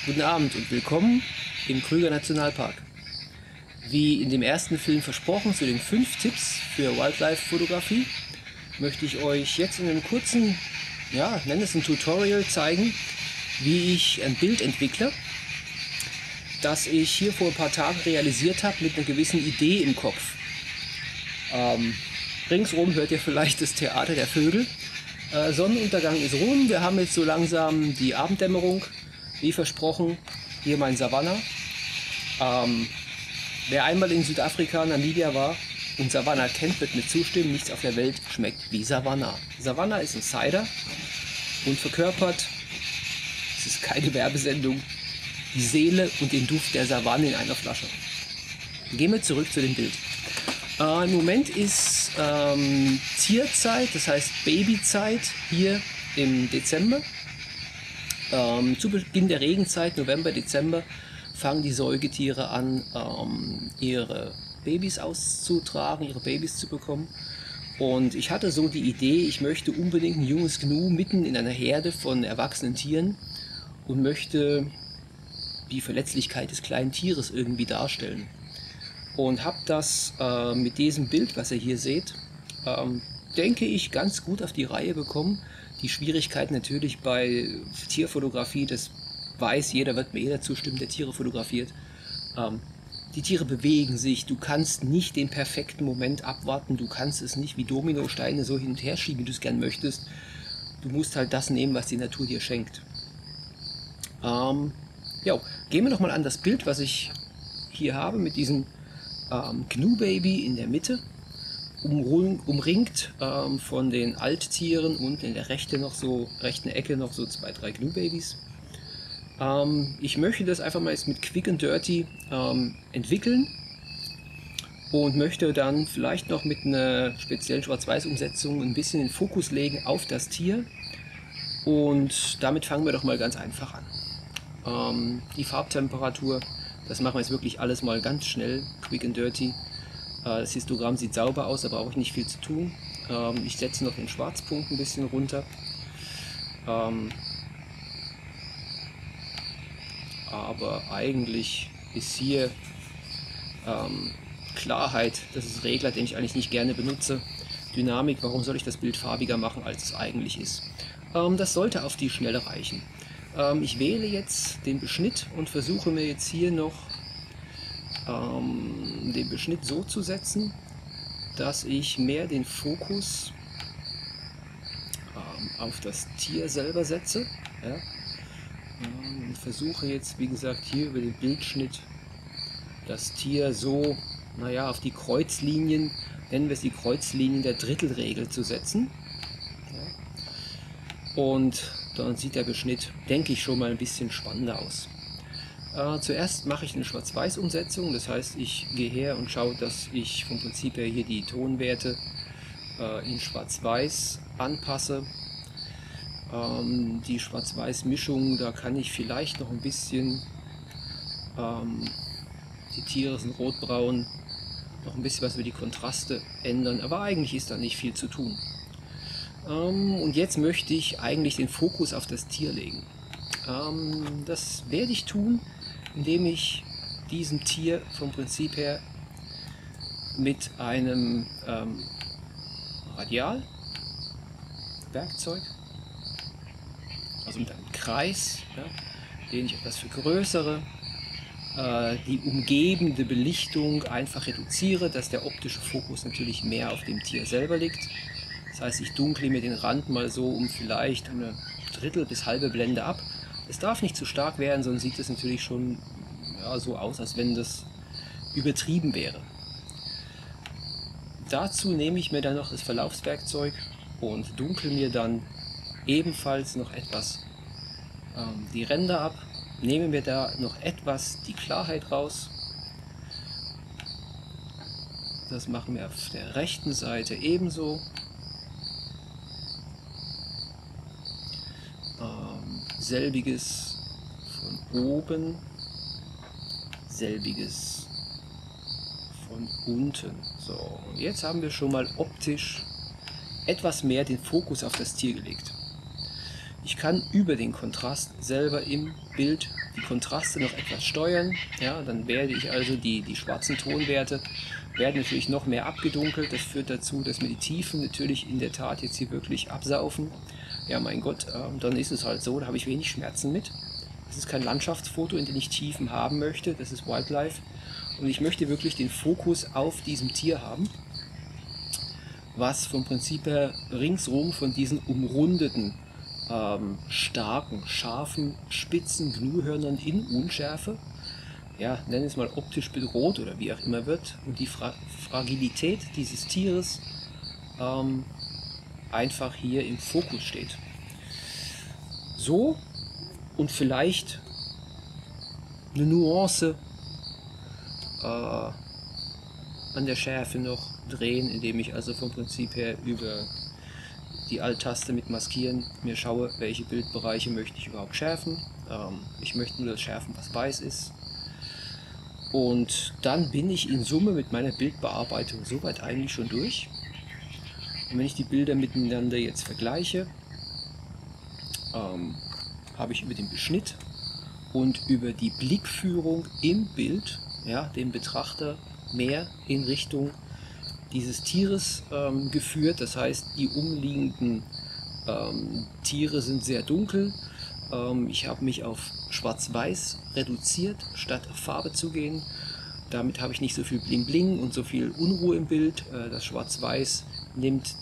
Guten Abend und willkommen im Krüger Nationalpark. Wie in dem ersten Film versprochen, zu den 5 Tipps für Wildlife-Fotografie, möchte ich euch jetzt in einem kurzen, nenne es ein Tutorial zeigen, wie ich ein Bild entwickle, das ich hier vor ein paar Tagen realisiert habe mit einer gewissen Idee im Kopf. Ringsrum hört ihr vielleicht das Theater der Vögel. Sonnenuntergang ist rum, wir haben jetzt so langsam die Abenddämmerung. Wie versprochen, hier mein Savanna. Wer einmal in Südafrika, Namibia war und Savanna kennt, wird mir zustimmen, nichts auf der Welt schmeckt wie Savanna. Savanna ist ein Cider und verkörpert, es ist keine Werbesendung, die Seele und den Duft der Savanne in einer Flasche. Gehen wir zurück zu dem Bild. Im Moment ist Zierzeit, das heißt Babyzeit hier im Dezember. Zu Beginn der Regenzeit, November, Dezember, fangen die Säugetiere an, ihre Babys auszutragen, ihre Babys zu bekommen. Und ich hatte so die Idee, ich möchte unbedingt ein junges Gnu mitten in einer Herde von erwachsenen Tieren und möchte die Verletzlichkeit des kleinen Tieres irgendwie darstellen. Und habe das mit diesem Bild, was ihr hier seht, denke ich, ganz gut auf die Reihe bekommen. Die Schwierigkeit natürlich bei Tierfotografie, das weiß jeder, wird mir jeder zustimmen, der Tiere fotografiert. Die Tiere bewegen sich, du kannst nicht den perfekten Moment abwarten, du kannst es nicht wie Dominosteine so hin und her schieben, wie du es gern möchtest. Du musst halt das nehmen, was die Natur dir schenkt. Gehen wir noch mal an das Bild, was ich hier habe, mit diesem Gnu-Baby in der Mitte. Umringt von den Alttieren und in der rechten Ecke noch so 2, 3 Gnu-Babys. Ich möchte das einfach mal jetzt mit Quick and Dirty entwickeln und möchte dann vielleicht noch mit einer speziellen Schwarz-Weiß-Umsetzung ein bisschen den Fokus legen auf das Tier. Und damit fangen wir doch mal ganz einfach an. Die Farbtemperatur, das machen wir jetzt wirklich alles mal ganz schnell, Quick and Dirty. Das Histogramm sieht sauber aus, da brauche ich nicht viel zu tun. Ich setze noch den Schwarzpunkt ein bisschen runter. Aber eigentlich ist hier Klarheit, das ist ein Regler, den ich eigentlich nicht gerne benutze. Dynamik, warum soll ich das Bild farbiger machen, als es eigentlich ist? Das sollte auf die Schnelle reichen. Ich wähle jetzt den Beschnitt und versuche mir jetzt hier noch den Beschnitt so zu setzen, dass ich mehr den Fokus auf das Tier selber setze. Ja? Und versuche jetzt, wie gesagt, hier über den Bildschnitt das Tier so, auf die Kreuzlinien, nennen wir es die Kreuzlinien der Drittelregel zu setzen. Ja? Und dann sieht der Beschnitt, denke ich, schon mal ein bisschen spannender aus. Zuerst mache ich eine Schwarz-Weiß-Umsetzung, das heißt, ich gehe her und schaue, dass ich vom Prinzip her hier die Tonwerte in Schwarz-Weiß anpasse. Die Schwarz-Weiß-Mischung, da kann ich vielleicht noch ein bisschen, die Tiere sind rotbraun, noch ein bisschen was über die Kontraste ändern, aber eigentlich ist da nicht viel zu tun. Und jetzt möchte ich eigentlich den Fokus auf das Tier legen. Das werde ich tun, indem ich diesem Tier vom Prinzip her mit einem Radialwerkzeug, also mit einem Kreis, den ich etwas vergrößere, die umgebende Belichtung einfach reduziere, dass der optische Fokus natürlich mehr auf dem Tier selber liegt. Das heißt, ich dunkle mir den Rand mal so um vielleicht eine Drittel bis halbe Blende ab. Es darf nicht zu stark werden, sonst sieht es natürlich schon so aus, als wenn das übertrieben wäre. Dazu nehme ich mir dann noch das Verlaufswerkzeug und dunkle mir dann ebenfalls noch etwas die Ränder ab, nehme mir da noch etwas die Klarheit raus. Das machen wir auf der rechten Seite ebenso. Selbiges von oben, selbiges von unten. So, und jetzt haben wir schon mal optisch etwas mehr den Fokus auf das Tier gelegt. Ich kann über den Kontrast selber im Bild die Kontraste noch etwas steuern. Ja, dann werde ich also die schwarzen Tonwerte werden natürlich noch mehr abgedunkelt. Das führt dazu, dass mir die Tiefen natürlich in der Tat jetzt hier wirklich absaufen. Ja, mein Gott, dann ist es halt so, da habe ich wenig Schmerzen mit. Das ist kein Landschaftsfoto, in dem ich Tiefen haben möchte, das ist Wildlife. Und ich möchte wirklich den Fokus auf diesem Tier haben, was vom Prinzip her ringsrum von diesen umrundeten, starken, scharfen, spitzen Gnuhörnern in Unschärfe, ja, nennen es mal optisch bedroht oder wie auch immer wird, und die Fragilität dieses Tieres einfach hier im Fokus steht. So, und vielleicht eine Nuance an der Schärfe noch drehen, indem ich also vom Prinzip her über die Alt-Taste mit Maskieren mir schaue, welche Bildbereiche möchte ich überhaupt schärfen. Ich möchte nur das schärfen, was weiß ist. Und dann bin ich in Summe mit meiner Bildbearbeitung soweit eigentlich schon durch. Und wenn ich die Bilder miteinander jetzt vergleiche, habe ich über den Beschnitt und über die Blickführung im Bild, ja, den Betrachter mehr in Richtung dieses Tieres geführt. Das heißt, die umliegenden Tiere sind sehr dunkel. Ich habe mich auf Schwarz-Weiß reduziert, statt auf Farbe zu gehen. Damit habe ich nicht so viel Bling-Bling und so viel Unruhe im Bild. Das Schwarz-Weiß nimmt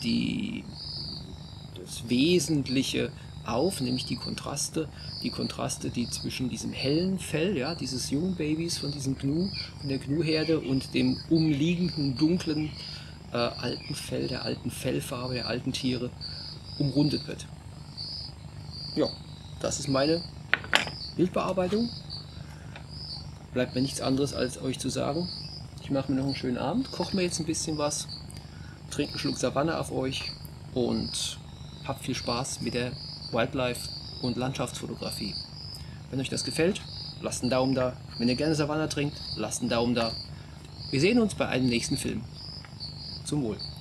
das Wesentliche auf, nämlich die Kontraste, die zwischen diesem hellen Fell, ja, dieses jungen Babys von diesem Gnu, von der Gnuherde, und dem umliegenden dunklen alten Fell, der alten Fellfarbe der alten Tiere umrundet wird. Ja, das ist meine Bildbearbeitung. Bleibt mir nichts anderes als euch zu sagen. Ich mache mir noch einen schönen Abend, koche mir jetzt ein bisschen was, trinke einen Schluck Savanne auf euch und habt viel Spaß mit der Wildlife und Landschaftsfotografie. Wenn euch das gefällt, lasst einen Daumen da. Wenn ihr gerne Savanne trinkt, lasst einen Daumen da. Wir sehen uns bei einem nächsten Film. Zum Wohl.